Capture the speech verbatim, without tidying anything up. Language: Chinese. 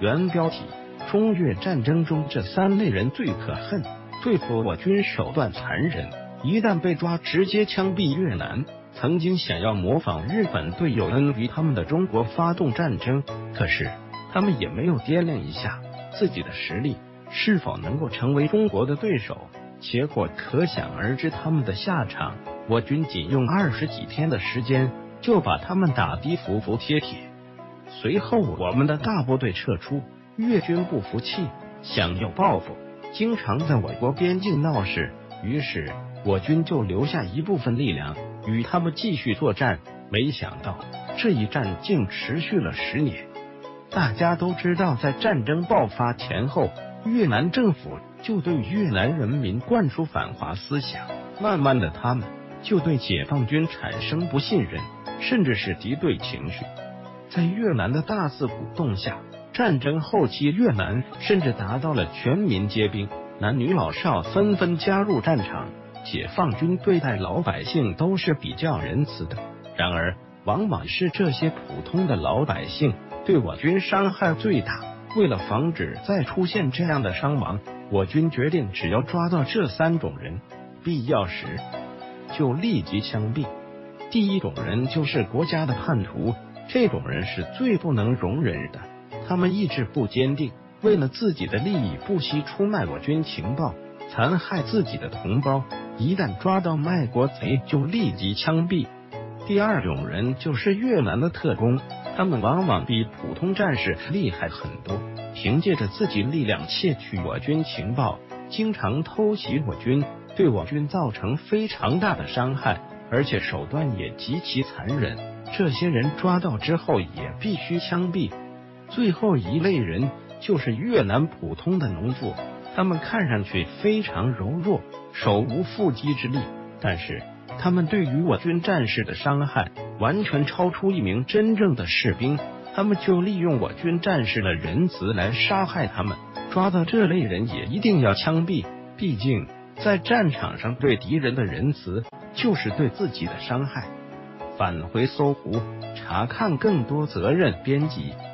原标题：中越战争中这三类人最可恨，对付我军手段残忍，一旦被抓直接枪毙。越南曾经想要模仿日本对有恩于他们的中国发动战争，可是他们也没有掂量一下自己的实力是否能够成为中国的对手，结果可想而知他们的下场。我军仅用二十几天的时间就把他们打得服服帖帖。随后我们的大部队撤出，越军不服气，想要报复，经常在我国边境闹事，于是我军就留下一部分力量与他们继续作战。没想到这一战竟持续了十年。大家都知道，在战争爆发前后，越南政府就对越南人民灌输反华思想，慢慢的他们就对解放军产生不信任，甚至是敌对情绪。在越南的大肆鼓动下，战争后期越南甚至达到了全民皆兵，男女老少纷纷加入战场。解放军对待老百姓都是比较仁慈的，然而往往是这些普通的老百姓对我军伤害最大。为了防止再出现这样的伤亡，我军决定只要抓到这三种人，必要时就立即枪毙。第一种人就是国家的叛徒，这种人是最不能容忍的，他们意志不坚定，为了自己的利益不惜出卖我军情报，残害自己的同胞，一旦抓到卖国贼就立即枪毙。第二种人就是越南的特工，他们往往比普通战士厉害很多，凭借着自己力量窃取我军情报，经常偷袭我军，对我军造成非常大的伤害，而且手段也极其残忍。这些人抓到之后也必须枪毙。最后一类人就是越南普通的农妇，他们看上去非常柔弱，手无缚鸡之力，但是他们对于我军战士的伤害完全超出一名真正的士兵，他们就利用我军战士的仁慈来杀害他们。抓到这类人也一定要枪毙，毕竟在战场上对敌人的仁慈就是对自己的伤害。返回搜狐，查看更多责任编辑。